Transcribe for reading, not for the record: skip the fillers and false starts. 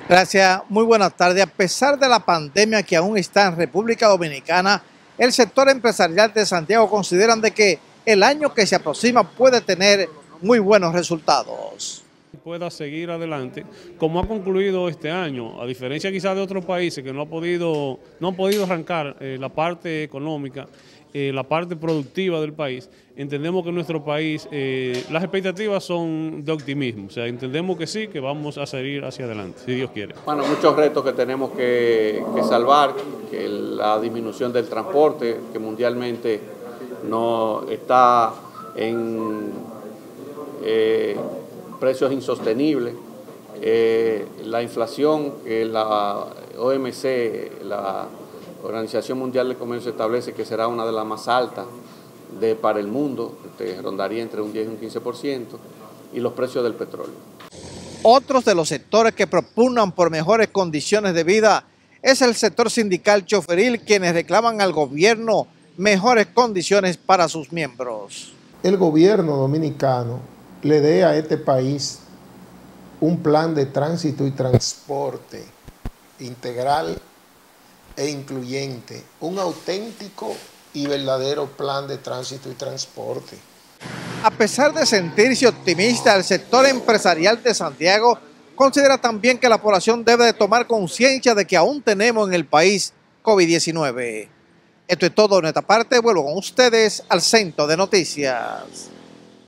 Gracias, muy buenas tardes. A pesar de la pandemia que aún está en República Dominicana, el sector empresarial de Santiago consideran de que el año que se aproxima puede tener muy buenos resultados. Pueda seguir adelante como ha concluido este año, a diferencia quizás de otros países que no han podido arrancar la parte económica, la parte productiva del país. Entendemos que en nuestro país las expectativas son de optimismo, o sea, entendemos que sí, que vamos a seguir hacia adelante, si Dios quiere. Bueno, muchos retos que tenemos que salvar, que la disminución del transporte, que mundialmente no está en precios insostenibles, la inflación que la OMC, la Organización Mundial de Comercio, establece que será una de las más altas para el mundo, que rondaría entre un 10 y un 15%, y los precios del petróleo. Otros de los sectores que propugnan por mejores condiciones de vida es el sector sindical choferil, quienes reclaman al gobierno mejores condiciones para sus miembros. El gobierno dominicano le dé a este país un plan de tránsito y transporte integral e incluyente, un auténtico y verdadero plan de tránsito y transporte. A pesar de sentirse optimista, el sector empresarial de Santiago considera también que la población debe de tomar conciencia de que aún tenemos en el país COVID-19. Esto es todo de nuestra parte. Vuelvo con ustedes al Centro de Noticias.